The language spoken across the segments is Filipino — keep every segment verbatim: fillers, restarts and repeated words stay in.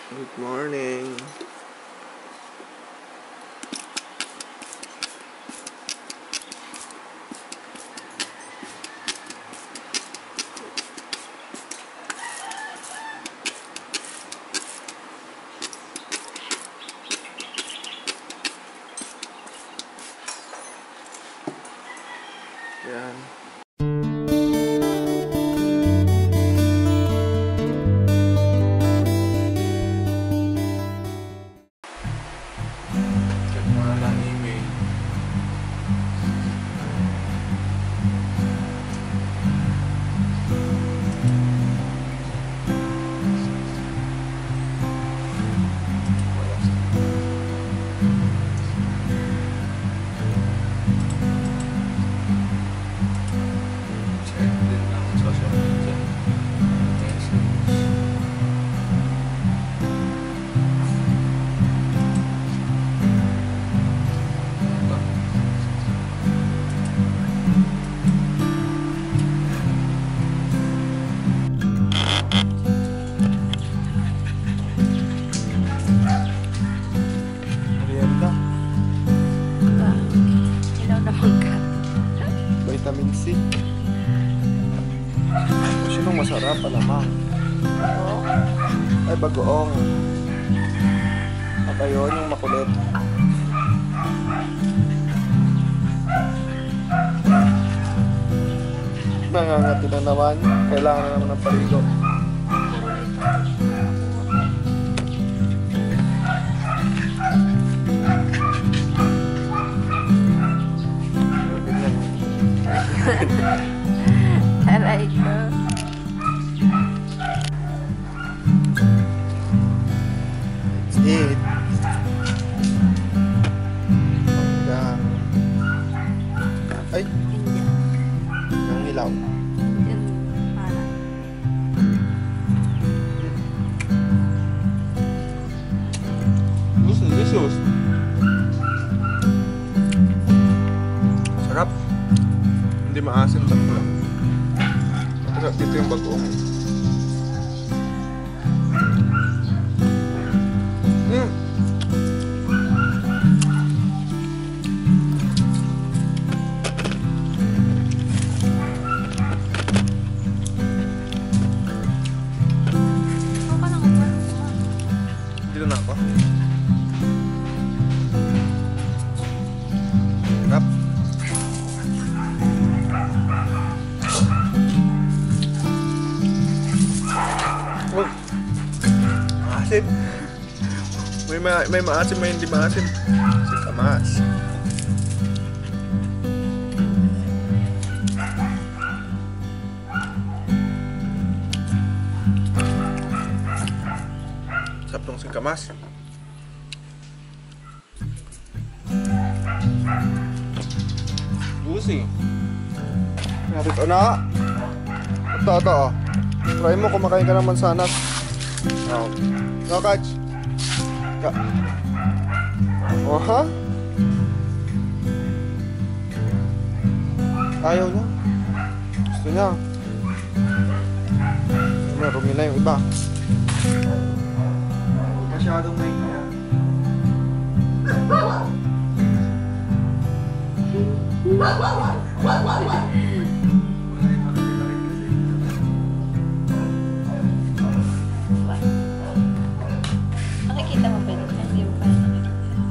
Good morning. Yan. Check mo na lang email. Check din ang social media. Merienda. Ah, ilaw na mangga. Vitamin C. Kasi nung masarap, alamang. Oo. Ay, bagoong. At ayun, yung makulit. Nangangati na naman. Kailangan na naman ng paligo. Aray ko. Let's eat. Hanggang... Ay, Hindi. ang hilaw. Yan. Para. Gusto, delicious. Sarap. Hindi maasim, sakto lang. Sarap dito yung bagoong. Mm. Ano ka nang uwan? Dito na ako. Sarap. Oh. Maasim. May, ma may maasim, may hindi maasim. Si Kamas. Sarap tong si Kamas. Busi. Natin ito na. Ito, ito, oh. Try mo, kumakain ka ng mansanas. Oh. No, Kach? Ka oh, ha? Ayaw niya. Gusto niya. Ano, rumi na yung iba. Masyadong may kaya. Nakikita mo ba ito? Hindi mo pa nakikita.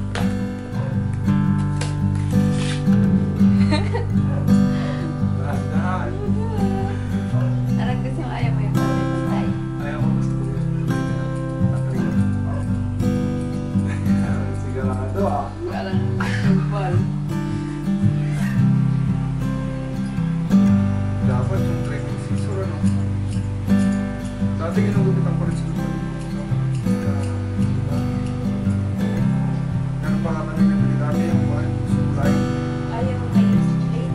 Dahan-dahan. Arang kasi yung ayaw mo yung patay. Ayaw ko gusto ko. Sigurado ah. Parang football. Dapat yung training scissor ano. Dati ginugupitan ko rin sila. Ganun pa naman yung nabili dati yung mga supply. Ayaw mo kayo straight.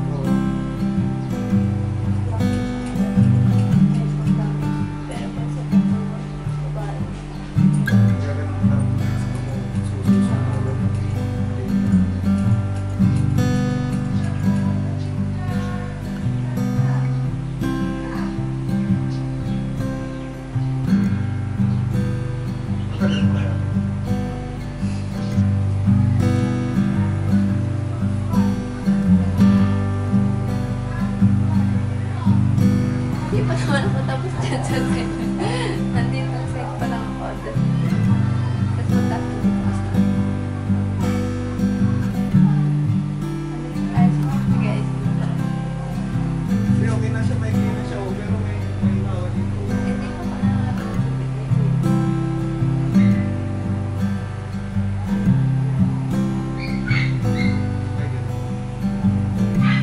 Pero pag sa babae, Kaya ganun lang. Susunod. Nandito sa site pa lang ako. Tapos magtatapos ko sa ayos mo, guys. Hindi, okay na siya, may clean na siya, oh, pero may may nawa dito. Hindi ko pa nakakatulog. Ay, ganun.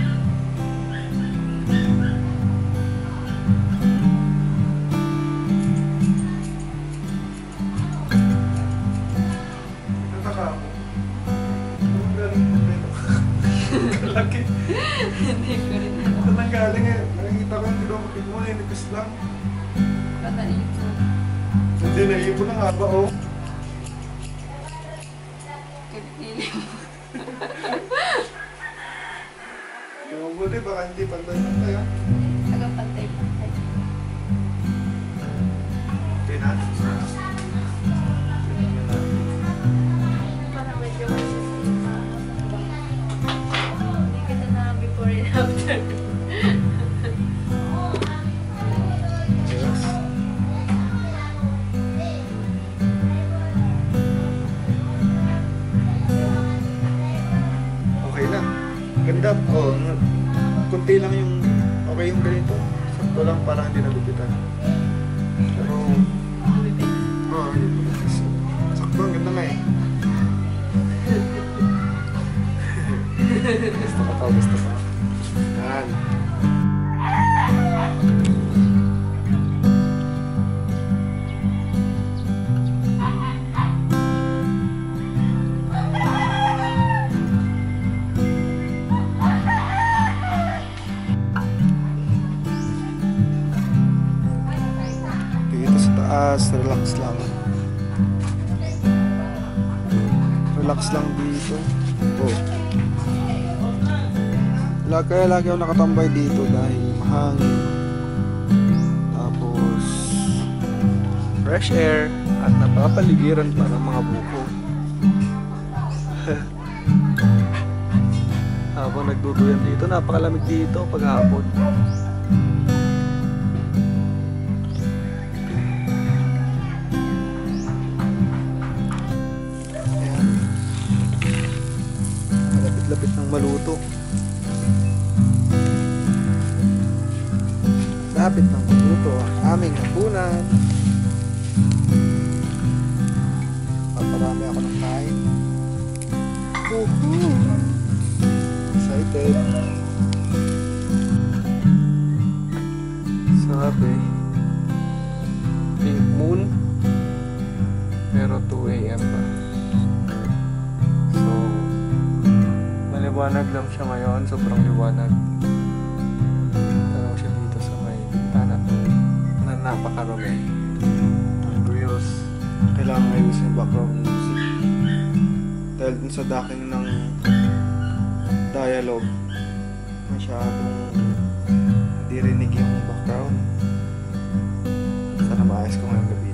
Nataka ako. Ang galing mo dito. Kalaki. Hindi ko rin Ito nang galing eh. Nakikita ko yung kinukupit mo, nipis lang. Baka naipon. Hindi, naipon na nga ba, oh. Kapili mo. Yung mabuti, baka hindi pantay-pantay, ah. Taga pantay-pantay. Okay na. Parang medyo masasama. Hindi kita na before and after. Yes. Okay lang. Ganda. Oh, n- kunti lang yung okay yung ganito. Sakto lang, parang hindi nagupitan. Pero, oh, yun. Sakto, ang ganda nga eh. Gusto ka tao, gusto ka. Yan. Dito sa taas, relax lang. Relax lang dito. Oh. Lag, kaya lagi ako nakatambay dito dahil mahangin. Tapos fresh air at napapaligiran pa ng mga buko. Habang nagduduyan dito, napakalamig dito paghapon. Ayan. Malapit-lapit ng maluto. Lapit ng maluto ang aming hapunan. Paparami ako ng kain. Woohoo! Excited. Sabi, pink moon, pero two a.m. pa. So, maliwanag lang siya ngayon, sobrang liwanag. Tanaw siya dito sa may bintana na napakarami. Ang grills, kailangan ayusin yung background music. Dahil dun sa docking ng dialogue, masyadong hindi rinig yung background. Sana maayos ko ngayong gabi.